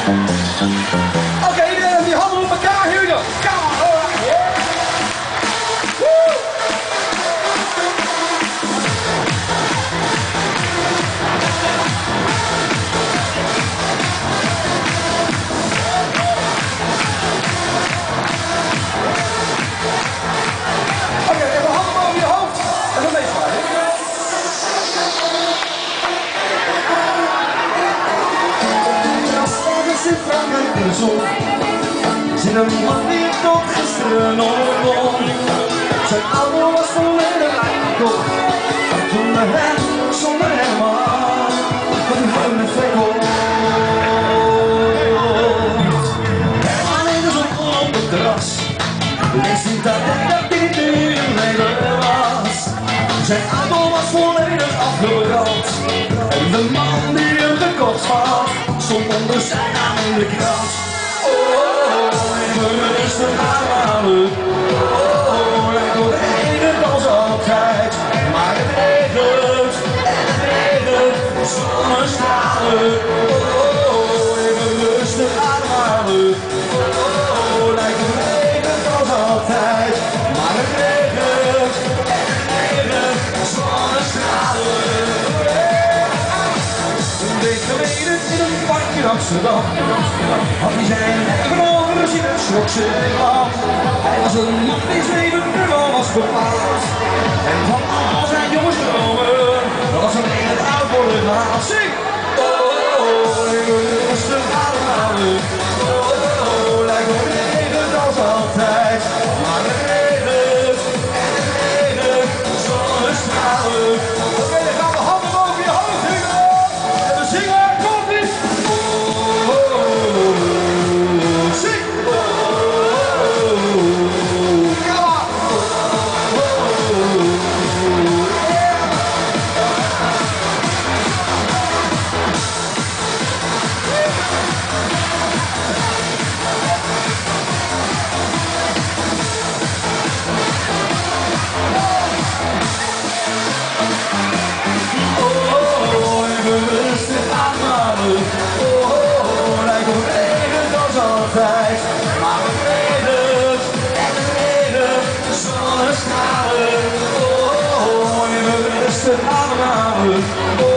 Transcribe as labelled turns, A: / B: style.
A: Oké, iedereen heeft die handen op elkaar. Here we go. Come on, all right, yeah. Woo. Oké, even handen boven je hoofd. En dan meespraak. Zit van de zon, zit een man die tot gisteren nog won. Zijn auto was volledig uitgekocht, zonder hem, zonder hem maar, wat een gouden frekkel. Herman in de zon op het terras, leest niet dat dit nu een leven was. Zijn auto was volledig afgebrand, en de man die hem gekocht had, stond onder zijn naam in de krant. Oh, even rustig ademhalen. Oh, het regent als altijd. Maar het regent en het regent, zonnestralen. Oh, even rustig ademhalen. Oh, lijkt het regent als altijd. Maar het regent en het regent, zonnestralen. Een week geleden in een park in Amsterdam had hij zijn genomen in een schrok zijn land. Hij was een man die zijn leven ervan was bepaald. En van al zijn jongens dromen, dat was alleen het oud worden laat. Zing! Oh, even rustig ademhalen. Oh, lijkt het regent als altijd. Maar het regent en het regent, zonnestralen. Oké, dan gaan we handen boven je hoofd zingen. En we zingen, komt ie! Zing! Maar het regent en het regent, zonnestralen. Oh, even rustig ademhalen.